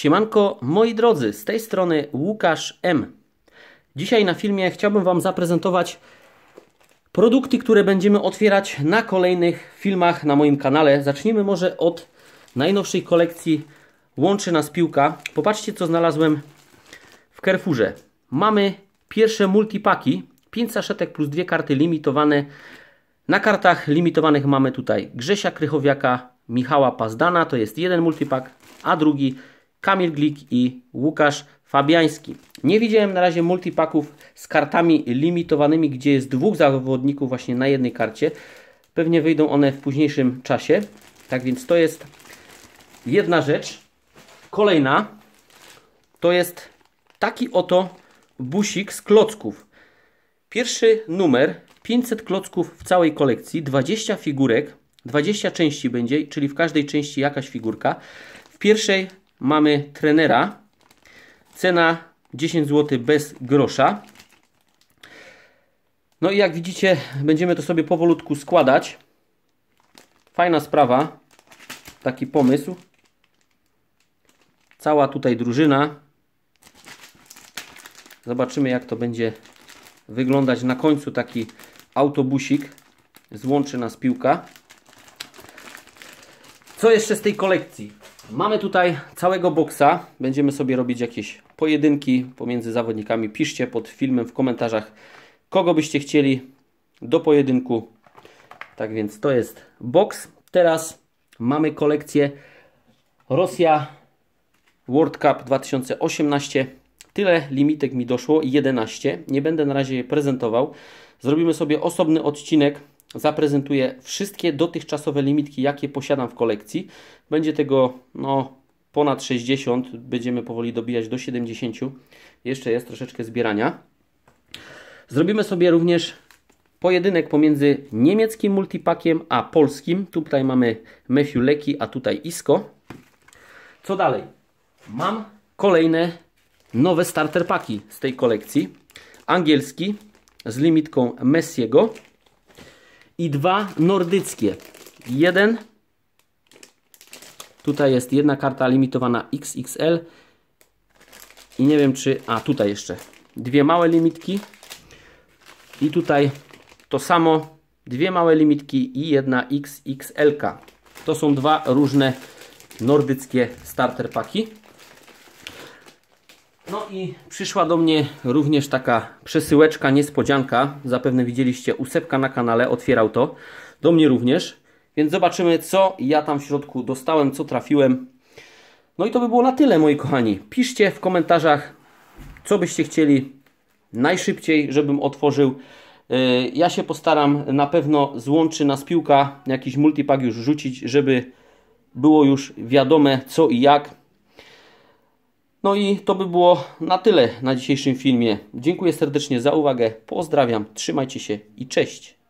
Siemanko moi drodzy, z tej strony Łukasz M. Dzisiaj na filmie chciałbym Wam zaprezentować produkty, które będziemy otwierać na kolejnych filmach na moim kanale. Zacznijmy może od najnowszej kolekcji Łączy Nas Piłka. Popatrzcie, co znalazłem w Carrefourze. Mamy pierwsze multipaki, 5 saszetek plus 2 karty limitowane. Na kartach limitowanych mamy tutaj Grzesia Krychowiaka, Michała Pazdana, to jest jeden multipak, a drugi Kamil Glik i Łukasz Fabiański. Nie widziałem na razie multipaków z kartami limitowanymi, gdzie jest dwóch zawodników właśnie na jednej karcie. Pewnie wyjdą one w późniejszym czasie. Tak więc to jest jedna rzecz. Kolejna to jest taki oto busik z klocków. Pierwszy numer, 500 klocków w całej kolekcji, 20 figurek, 20 części będzie, czyli w każdej części jakaś figurka. W pierwszej mamy trenera, cena 10 zł bez grosza. No i jak widzicie, będziemy to sobie powolutku składać. Fajna sprawa, taki pomysł. Cała tutaj drużyna. Zobaczymy, jak to będzie wyglądać na końcu, taki autobusik z Łączy Nas Piłka. Co jeszcze z tej kolekcji? Mamy tutaj całego boksa. Będziemy sobie robić jakieś pojedynki pomiędzy zawodnikami. Piszcie pod filmem w komentarzach, kogo byście chcieli do pojedynku. Tak więc to jest boks. Teraz mamy kolekcję Rosja World Cup 2018. Tyle limitek mi doszło, 11. Nie będę na razie je prezentował. Zrobimy sobie osobny odcinek. Zaprezentuję wszystkie dotychczasowe limitki, jakie posiadam w kolekcji. Będzie tego ponad 60. Będziemy powoli dobijać do 70. Jeszcze jest troszeczkę zbierania. Zrobimy sobie również pojedynek pomiędzy niemieckim multipakiem a polskim. Tutaj mamy Matthew Leckie, a tutaj Isco. Co dalej? Mam kolejne nowe starter paki z tej kolekcji. Angielski z limitką Messiego i dwa nordyckie. Jeden, tutaj jest jedna karta limitowana XXL i nie wiem czy, tutaj jeszcze dwie małe limitki i tutaj to samo, dwie małe limitki i jedna XXL. To są dwa różne nordyckie starter paki. No i przyszła do mnie również taka przesyłeczka, niespodzianka. Zapewne widzieliście u Sepka na kanale, otwierał to. Do mnie również. Więc zobaczymy, co ja tam w środku dostałem, co trafiłem. No i to by było na tyle, moi kochani. Piszcie w komentarzach, co byście chcieli najszybciej, żebym otworzył. Ja się postaram, na pewno z Łączy Nas Piłka jakiś multipak już rzucić, żeby było już wiadome co i jak. No i to by było na tyle na dzisiejszym filmie. Dziękuję serdecznie za uwagę. Pozdrawiam, trzymajcie się i cześć.